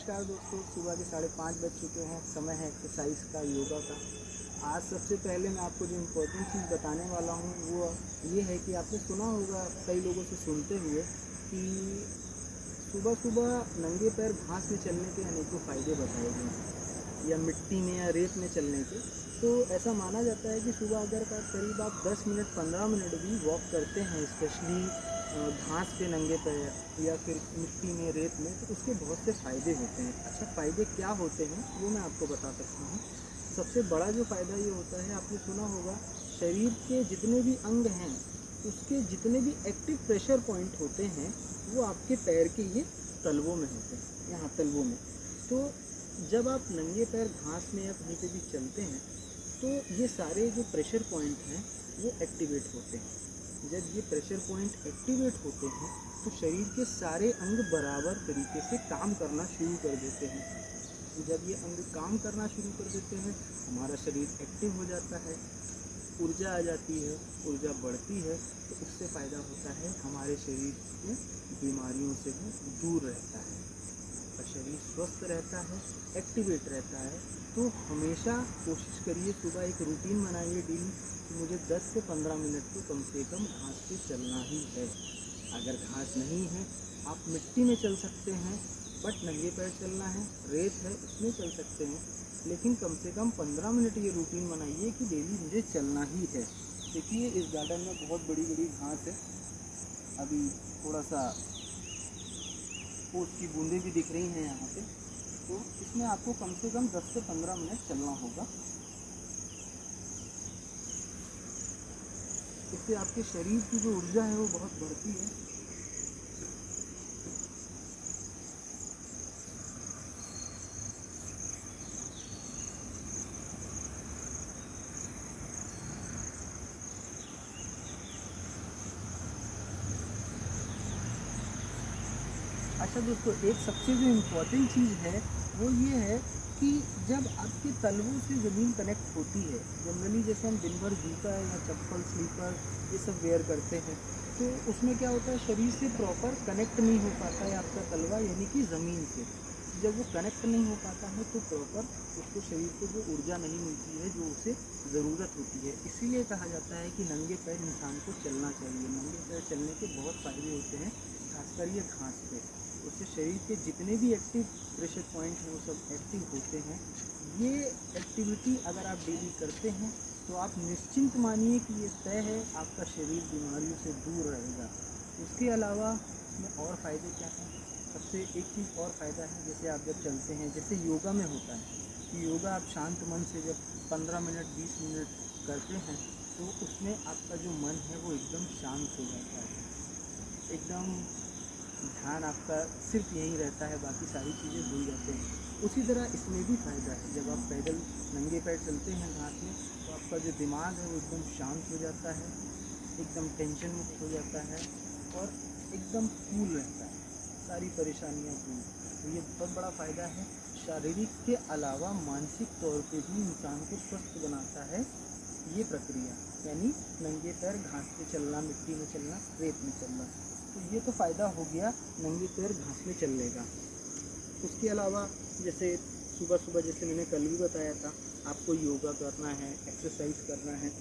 नमस्कार दोस्तों, सुबह के 5:30 बज चुके हैं। समय है एक्सरसाइज का, योगा का। आज सबसे पहले मैं आपको जो इम्पोर्टेंट चीज़ बताने वाला हूँ वो ये है कि आपने सुना होगा कई लोगों से सुनते हुए कि सुबह सुबह नंगे पैर घास में चलने के अनेकों फ़ायदे बताए गए हैं, या मिट्टी में या रेत में चलने के। तो ऐसा माना जाता है कि सुबह अगर का करीब आप 10 मिनट 15 मिनट भी वॉक करते हैं, स्पेशली घास पे नंगे पैर या फिर मिट्टी में रेत में, तो उसके बहुत से फ़ायदे होते हैं। अच्छा, फ़ायदे क्या होते हैं वो मैं आपको बता सकता हूँ। सबसे बड़ा जो फ़ायदा ये होता है, आपने सुना होगा शरीर के जितने भी अंग हैं उसके जितने भी एक्टिव प्रेशर पॉइंट होते हैं वो आपके पैर के ये तलवों में होते हैं, यहाँ तलवों में। तो जब आप नंगे पैर घास में या कहीं पे भी चलते हैं तो ये सारे जो प्रेशर पॉइंट हैं वो एक्टिवेट होते हैं। जब ये प्रेशर पॉइंट एक्टिवेट होते हैं तो शरीर के सारे अंग बराबर तरीके से काम करना शुरू कर देते हैं। जब ये अंग काम करना शुरू कर देते हैं, हमारा शरीर एक्टिव हो जाता है, ऊर्जा आ जाती है, ऊर्जा बढ़ती है, तो उससे फ़ायदा होता है हमारे शरीर में बीमारियों से भी दूर रहता है, आपका शरीर स्वस्थ रहता है, एक्टिवेट रहता है। तो हमेशा कोशिश करिए, सुबह एक रूटीन बनाइए डेली कि मुझे 10 से 15 मिनट तो कम से कम घास पे चलना ही है। अगर घास नहीं है, आप मिट्टी में चल सकते हैं, बट नंगे पैर चलना है, रेत है उसमें चल सकते हैं, लेकिन कम से कम 15 मिनट ये रूटीन बनाइए कि डेली मुझे चलना ही है। देखिए, इस गार्डन में बहुत बड़ी बड़ी घास है, अभी थोड़ा सा ओस की बूंदें भी दिख रही हैं यहाँ पे। तो इसमें आपको कम से कम 10 से 15 मिनट चलना होगा। इससे आपके शरीर की जो ऊर्जा है वो बहुत बढ़ती है। अच्छा दोस्तों, एक सबसे जो इम्पोर्टेंट चीज़ है वो ये है कि जब आपके तलवों से ज़मीन कनेक्ट होती है, जनरली जैसे हम दिन भर जूता या चप्पल स्लीपर ये सब वेयर करते हैं, तो उसमें क्या होता है, शरीर से प्रॉपर कनेक्ट नहीं हो पाता है आपका तलवा, यानी कि ज़मीन से। जब वो कनेक्ट नहीं हो पाता है तो प्रॉपर उसको शरीर को जो ऊर्जा नहीं मिलती है जो उसे ज़रूरत होती है। इसीलिए कहा जाता है कि नंगे पैर इंसान को चलना चाहिए। नंगे पैर चलने के बहुत फ़ायदे होते हैं, खासकर ये घास पे। उससे शरीर के जितने भी एक्टिव प्रेशर पॉइंट हैं वो सब एक्टिव होते हैं। ये एक्टिविटी अगर आप डेली करते हैं तो आप निश्चिंत मानिए कि ये तय है आपका शरीर बीमारियों से दूर रहेगा। उसके अलावा इसमें और फ़ायदे क्या हैं? सबसे एक चीज़ और फ़ायदा है, जैसे आप जब चलते हैं, जैसे योगा में होता है कि योगा आप शांत मन से जब 15 मिनट 20 मिनट करते हैं तो उसमें आपका जो मन है वो एकदम शांत हो जाता है, एकदम ध्यान आपका सिर्फ यही रहता है, बाकी सारी चीज़ें भूल जाते हैं। उसी तरह इसमें भी फ़ायदा है, जब आप पैदल नंगे पैर चलते हैं घास में तो आपका जो दिमाग है वो एकदम शांत हो जाता है, एकदम टेंशन मुक्त हो जाता है और एकदम कूल रहता है, सारी परेशानियाँ दूर। तो ये बहुत बड़ा फ़ायदा है। शारीरिक के अलावा मानसिक तौर पे भी इंसान को स्वस्थ बनाता है ये प्रक्रिया, यानी नंगे पैर घास पे चलना, मिट्टी में चलना, रेत में चलना। तो ये तो फ़ायदा हो गया नंगे पैर घास में चलने का। उसके अलावा जैसे सुबह सुबह, जैसे मैंने कल भी बताया था, आपको योगा करना है, एक्सरसाइज करना है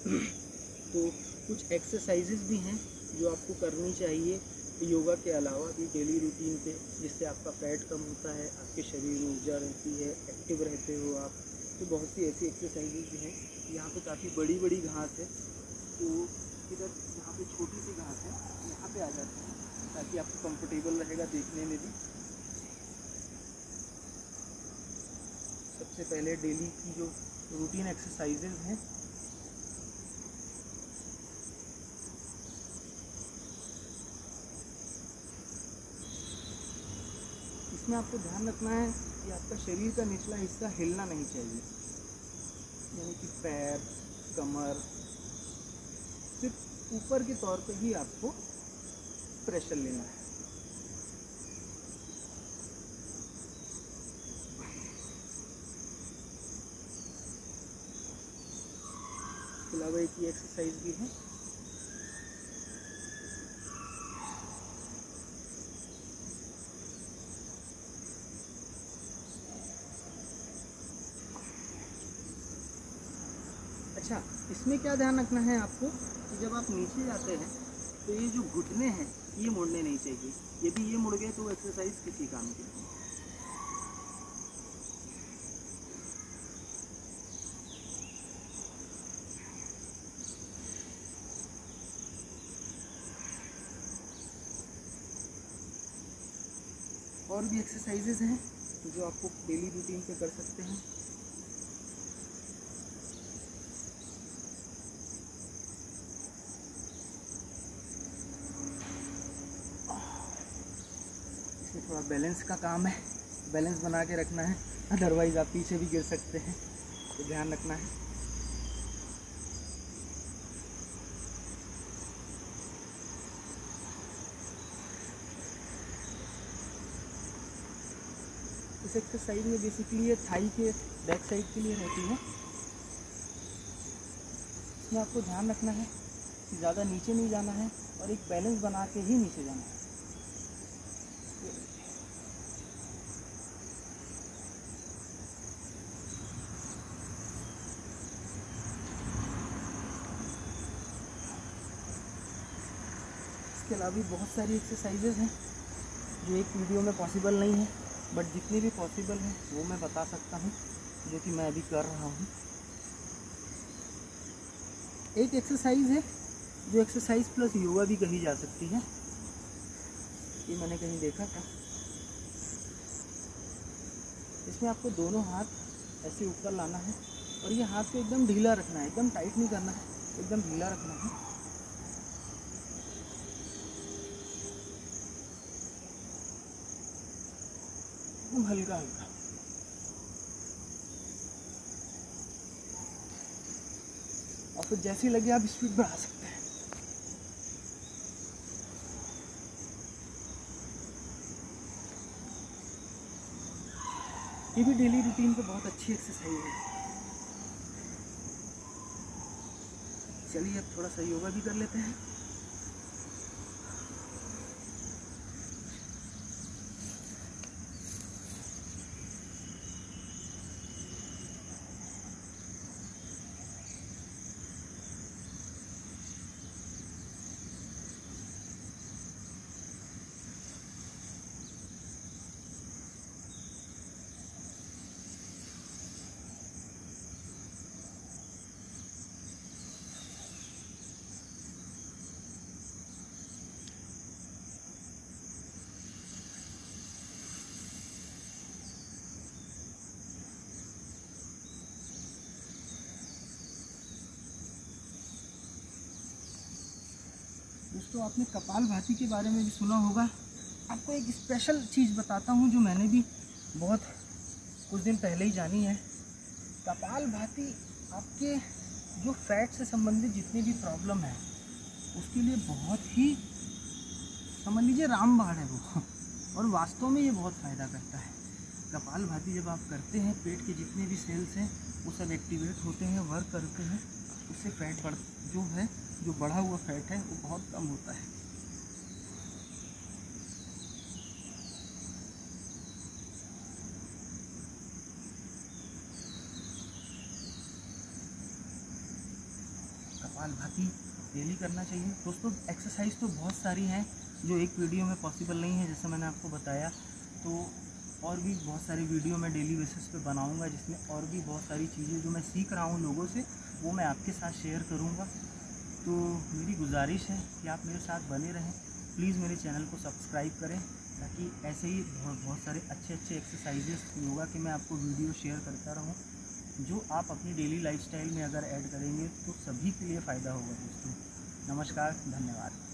तो कुछ एक्सरसाइजेज भी हैं जो आपको करनी चाहिए योगा के अलावा भी डेली रूटीन पे, जिससे आपका फैट कम होता है, आपके शरीर में ऊर्जा रहती है, एक्टिव रहते हो आप। तो बहुत सी ऐसी एक्सरसाइजेज भी हैं। यहाँ पे काफ़ी बड़ी बड़ी घास है, तो इधर यहाँ पे छोटी सी घास है, यहाँ पे आ जाते हैं ताकि आपको कंफर्टेबल रहेगा देखने में भी। सबसे पहले डेली की जो रूटीन एक्सरसाइजेज हैं, इसमें आपको ध्यान रखना है कि आपका शरीर का निचला हिस्सा हिलना नहीं चाहिए, यानी कि पैर, कमर, सिर्फ ऊपर के तौर पे ही आपको प्रेशर लेना है। इसके अलावा एक ये एक्सरसाइज भी है, अच्छा, इसमें क्या ध्यान रखना है आपको कि जब आप नीचे जाते हैं तो ये जो घुटने हैं ये मुड़ने नहीं चाहिए। यदि ये मुड़ गए तो वो एक्सरसाइज किसी काम की नहीं। और भी एक्सरसाइजेज हैं जो आपको डेली रूटीन पे कर सकते हैं। इसमें थोड़ा बैलेंस का काम है, बैलेंस बना के रखना है, अदरवाइज आप पीछे भी गिर सकते हैं, तो ध्यान रखना है। इस एक्सरसाइज में बेसिकली ये थाई के बैक साइड के लिए रहती है। इसमें आपको ध्यान रखना है कि ज़्यादा नीचे नहीं जाना है और एक बैलेंस बना के ही नीचे जाना है। इसके अलावा भी बहुत सारी एक्सरसाइजेज हैं जो एक वीडियो में पॉसिबल नहीं है, बट जितनी भी पॉसिबल है वो मैं बता सकता हूँ, जो कि मैं अभी कर रहा हूँ। एक एक्सरसाइज है जो एक्सरसाइज प्लस योगा भी कही जा सकती है, ये मैंने कहीं देखा था। इसमें आपको दोनों हाथ ऐसे ऊपर लाना है और ये हाथ को एकदम ढीला रखना है, एकदम टाइट नहीं करना है, एकदम ढीला रखना है। एकदम हल्का हल्का। और फिर जैसे ही लगे आप स्पीड बढ़ा सकते हैं। ये भी डेली रूटीन पे बहुत अच्छी एक्सरसाइज है। चलिए अब थोड़ा सा योगा भी कर लेते हैं। दोस्तों, आपने कपालभाति के बारे में भी सुना होगा। आपको एक स्पेशल चीज़ बताता हूँ जो मैंने भी बहुत कुछ दिन पहले ही जानी है। कपालभाति आपके जो फैट से संबंधित जितनी भी प्रॉब्लम है उसके लिए बहुत ही, समझ लीजिए, रामबाण है वो। और वास्तव में ये बहुत फ़ायदा करता है। कपालभाति जब आप करते हैं, पेट के जितने भी सेल्स हैं वो सब एक्टिवेट होते हैं, वर्क करते हैं। उससे फैट जो बढ़ा हुआ फैट है वो बहुत कम होता है। कपालभाति डेली करना चाहिए। दोस्तों, एक्सरसाइज तो बहुत सारी हैं जो एक वीडियो में पॉसिबल नहीं है, जैसे मैंने आपको बताया। तो और भी बहुत सारी वीडियो मैं डेली बेसिस पे बनाऊंगा, जिसमें और भी बहुत सारी चीज़ें जो मैं सीख रहा हूँ लोगों से वो मैं आपके साथ शेयर करूँगा। तो मेरी गुजारिश है कि आप मेरे साथ बने रहें। प्लीज़ मेरे चैनल को सब्सक्राइब करें, ताकि ऐसे ही बहुत सारे अच्छे एक्सरसाइजेस योगा के मैं आपको वीडियो शेयर करता रहूं, जो आप अपनी डेली लाइफस्टाइल में अगर ऐड करेंगे तो सभी के लिए फ़ायदा होगा। दोस्तों, नमस्कार, धन्यवाद।